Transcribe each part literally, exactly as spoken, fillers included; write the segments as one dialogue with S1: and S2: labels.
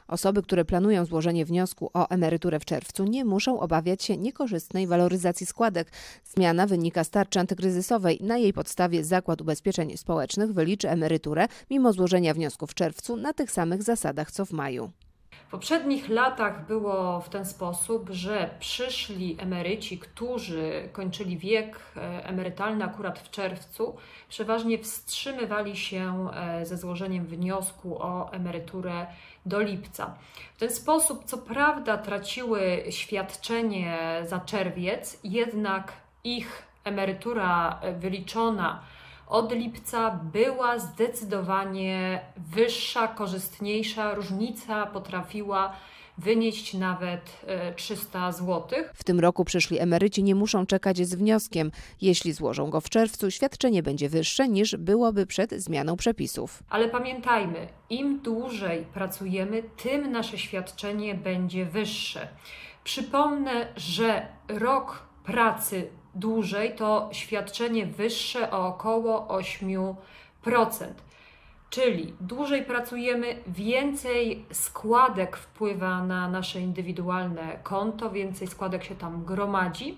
S1: Osoby, które planują złożenie wniosku o emeryturę w czerwcu, nie muszą obawiać się niekorzystnej waloryzacji składek. Zmiana wynika z tarczy antykryzysowej. Na jej podstawie Zakład Ubezpieczeń Społecznych wyliczy emeryturę mimo złożenia wniosku w czerwcu na tych samych zasadach co w maju.
S2: W poprzednich latach było w ten sposób, że przyszli emeryci, którzy kończyli wiek emerytalny akurat w czerwcu, przeważnie wstrzymywali się ze złożeniem wniosku o emeryturę do lipca. W ten sposób, co prawda, traciły świadczenie za czerwiec, jednak ich emerytura wyliczona od lipca była zdecydowanie wyższa, korzystniejsza. Różnica potrafiła wynieść nawet trzysta złotych.
S1: W tym roku przyszli emeryci nie muszą czekać z wnioskiem. Jeśli złożą go w czerwcu, świadczenie będzie wyższe niż byłoby przed zmianą przepisów.
S2: Ale pamiętajmy, im dłużej pracujemy, tym nasze świadczenie będzie wyższe. Przypomnę, że rok pracy dłużej to świadczenie wyższe o około osiem procent. Czyli dłużej pracujemy, więcej składek wpływa na nasze indywidualne konto, więcej składek się tam gromadzi.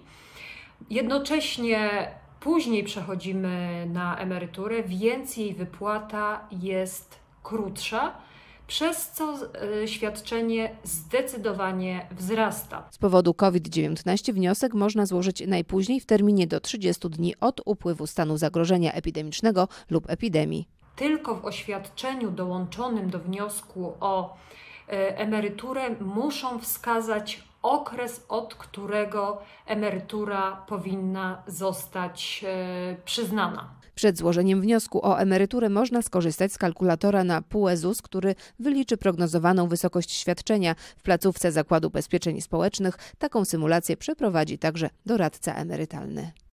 S2: Jednocześnie później przechodzimy na emeryturę, więc jej wypłata jest krótsza, przez co świadczenie zdecydowanie wzrasta.
S1: Z powodu COVID dziewiętnaście wniosek można złożyć najpóźniej w terminie do trzydziestu dni od upływu stanu zagrożenia epidemicznego lub epidemii.
S2: Tylko w oświadczeniu dołączonym do wniosku o emeryturę muszą wskazać okres, od którego emerytura powinna zostać przyznana.
S1: Przed złożeniem wniosku o emeryturę można skorzystać z kalkulatora na P U E ZUS, który wyliczy prognozowaną wysokość świadczenia. W placówce Zakładu Ubezpieczeń Społecznych taką symulację przeprowadzi także doradca emerytalny.